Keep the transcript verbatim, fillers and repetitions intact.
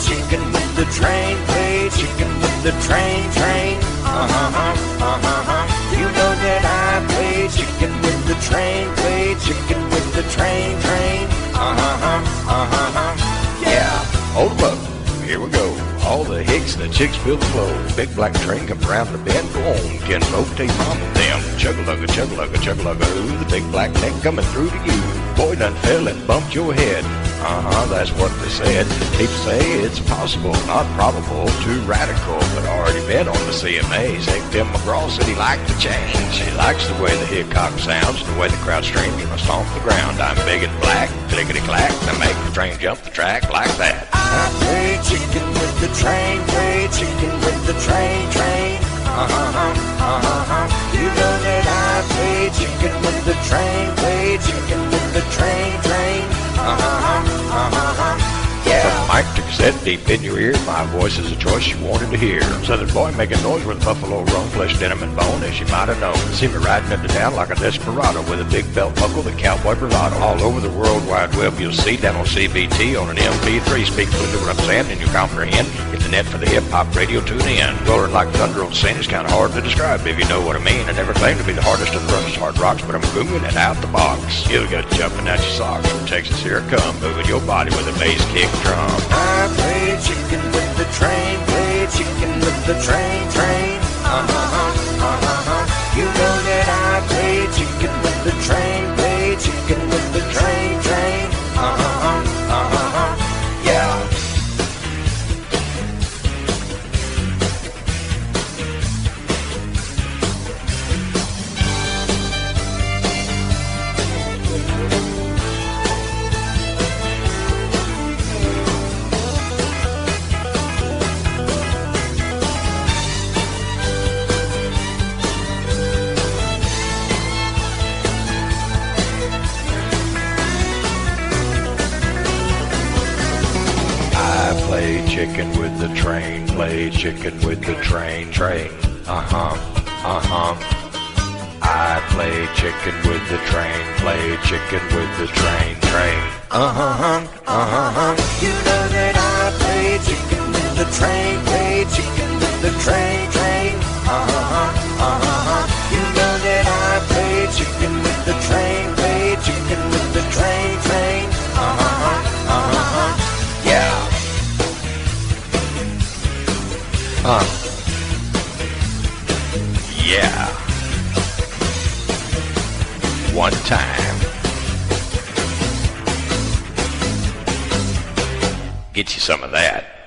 chicken with the train, play chicken with the train, train. Uh-huh, uh-huh, you know that I play chicken with the train, play chicken with the train, train. Uh-huh, uh-huh, yeah. Hold 'em up, here we go. All the hicks and the chicks fill the flow. Big black train comes round the bend, go on, can rotate mom and them. Chugga-lugga, chugga-lugga, chugga-lugga, ooh, the big black neck coming through to you. Boy done fell and bumped your head. Uh-huh, that's what they said. People say it's possible, not probable, too radical, but already been on the C M A. Say Tim McGraw said he liked the change. He likes the way the hick-hop sounds, the way the crowd streams when I stomp the ground. I'm big and black, clickety-clack, I make the train jump the track like that. I play chicken with the train, play chicken with the train, train. Uh-huh, uh-huh, you know that I play chicken with the train, play chicken with the train, train. Uh-huh, uh-huh, yeah. From the mic to cassette deep in your ear, my voice is a choice you wanted to hear. Southern boy making noise with a buffalo roan, flesh, denim, and bone, as you might have known. See me riding up and down like a desperado with a big belt buckle, the cowboy bravado. All over the world wide web you'll see down on C B T on an M P three. Speak clearly what I'm saying and you comprehend. Hit the net for the hip-hop radio, tune in. Roaring like thunder on the scene is kind of hard to describe if you know what I mean. I never claim to be the hardest of the roughest hard rocks, but I'm booming and out the box. You'll get jumping at your socks. From Texas, here I come, moving your body with a bass kick drum. I play chicken with the train, play chicken with the train, train. Uh-huh, uh-huh, you know that I play chicken with the train, play chicken with the train, train. Uh-huh, uh-huh, yeah. Play chicken with the train, play chicken with the train, train. Uh-huh, uh-huh. I play chicken with the train, play chicken with the train, train. Uh-huh, uh-huh, you know that I play chicken with the train, play chicken with the train, train. Uh-huh, uh-huh, you know that I play chicken with the train, play chicken with the train, train. Uh-huh, uh-huh, yeah. Uh, yeah. One time. Get you some of that.